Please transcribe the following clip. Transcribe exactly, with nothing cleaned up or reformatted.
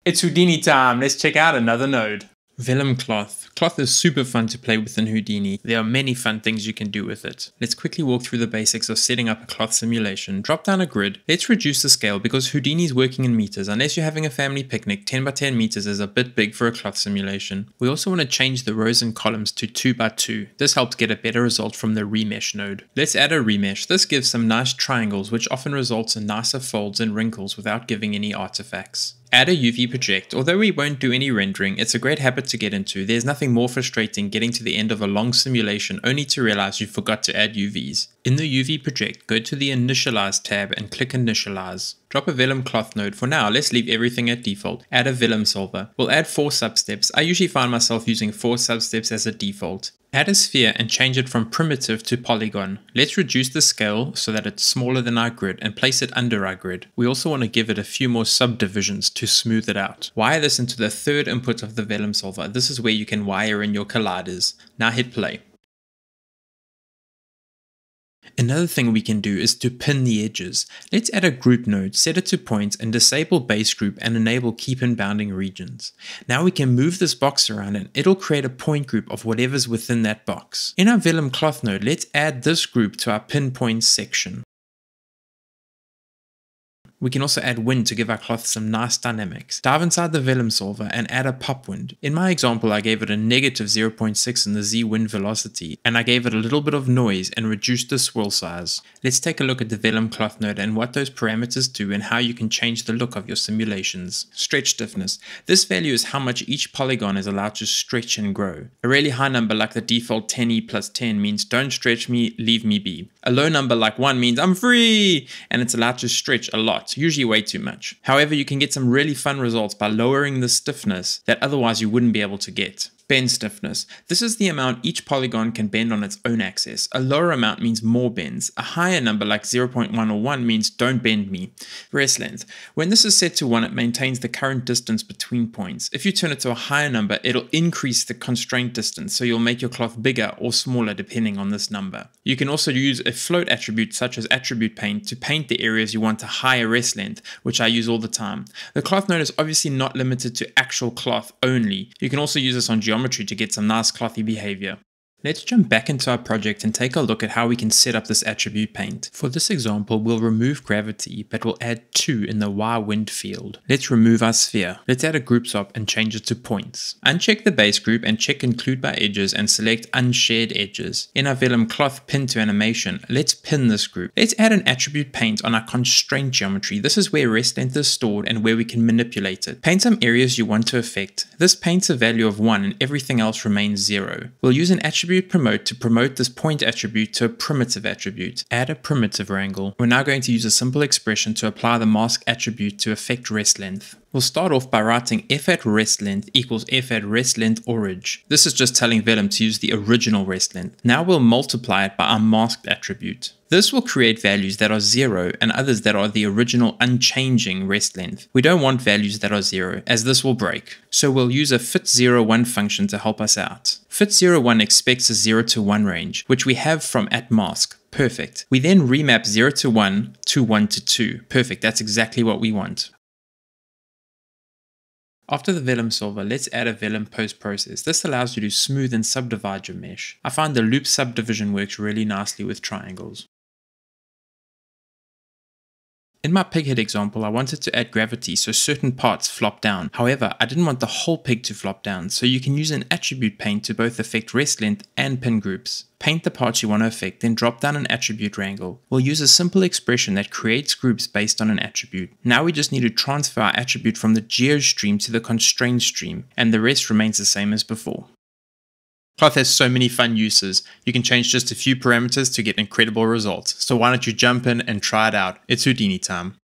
It's Houdini time, let's check out another node. Vellum Cloth. Cloth is super fun to play with in Houdini. There are many fun things you can do with it. Let's quickly walk through the basics of setting up a cloth simulation. Drop down a grid. Let's reduce the scale because Houdini is working in meters. Unless you're having a family picnic, ten by ten meters is a bit big for a cloth simulation. We also want to change the rows and columns to two by two. This helps get a better result from the remesh node. Let's add a remesh. This gives some nice triangles which often results in nicer folds and wrinkles without giving any artifacts. Add a U V project. Although we won't do any rendering, it's a great habit to get into. There's nothing more frustrating getting to the end of a long simulation only to realize you forgot to add U Vs. In the U V project, go to the Initialize tab and click Initialize. Drop a Vellum Cloth node. For now, let's leave everything at default. Add a Vellum Solver. We'll add four substeps. I usually find myself using four substeps as a default. Add a sphere and change it from primitive to polygon. Let's reduce the scale so that it's smaller than our grid and place it under our grid. We also want to give it a few more subdivisions to smooth it out. Wire this into the third input of the Vellum Solver. This is where you can wire in your colliders. Now hit play. Another thing we can do is to pin the edges. Let's add a group node, set it to points and disable base group and enable keep in bounding regions. Now we can move this box around and it'll create a point group of whatever's within that box. In our Vellum Cloth node, let's add this group to our pinpoint section. We can also add wind to give our cloth some nice dynamics. Dive inside the Vellum Solver and add a pop wind. In my example, I gave it a negative zero point six in the Z wind velocity, and I gave it a little bit of noise and reduced the swirl size. Let's take a look at the Vellum Cloth node and what those parameters do and how you can change the look of your simulations. Stretch stiffness. This value is how much each polygon is allowed to stretch and grow. A really high number like the default ten E plus ten means don't stretch me, leave me be. A low number like one means I'm free, and it's allowed to stretch a lot. Usually way too much. However, you can get some really fun results by lowering the stiffness that otherwise you wouldn't be able to get. Bend stiffness. This is the amount each polygon can bend on its own axis. A lower amount means more bends. A higher number like zero point one or one means don't bend me. Rest length. When this is set to one, it maintains the current distance between points. If you turn it to a higher number, it'll increase the constraint distance, so you'll make your cloth bigger or smaller depending on this number. You can also use a float attribute such as attribute paint to paint the areas you want a higher rest length, which I use all the time. The cloth node is obviously not limited to actual cloth only. You can also use this on geometry to get some nice clothy behavior. Let's jump back into our project and take a look at how we can set up this attribute paint. For this example, we'll remove gravity, but we'll add two in the Y wind field. Let's remove our sphere. Let's add a group swap and change it to points. Uncheck the base group and check include by edges and select unshared edges. In our Vellum Cloth pin to animation, let's pin this group. Let's add an attribute paint on our constraint geometry. This is where rest length is stored and where we can manipulate it. Paint some areas you want to affect. This paints a value of one and everything else remains zero. We'll use an attribute promote to promote this point attribute to a primitive attribute. Add a primitive wrangle. We're now going to use a simple expression to apply the mask attribute to affect rest length. We'll start off by writing f at rest length equals f at rest length orig. This is just telling Vellum to use the original rest length. Now we'll multiply it by our masked attribute. This will create values that are zero and others that are the original unchanging rest length. We don't want values that are zero, as this will break. So we'll use a fit zero one function to help us out. fit zero one expects a zero to one range, which we have from at mask. Perfect. We then remap zero to one to one to two. Perfect, that's exactly what we want. After the Vellum Solver, let's add a Vellum post process. This allows you to smooth and subdivide your mesh. I find the loop subdivision works really nicely with triangles. In my pig head example, I wanted to add gravity so certain parts flop down. However, I didn't want the whole pig to flop down, so you can use an attribute paint to both affect rest length and pin groups. Paint the parts you want to affect, then drop down an attribute wrangle. We'll use a simple expression that creates groups based on an attribute. Now we just need to transfer our attribute from the geo stream to the constraint stream, and the rest remains the same as before. Cloth has so many fun uses. You can change just a few parameters to get incredible results. So why don't you jump in and try it out? It's Houdini time.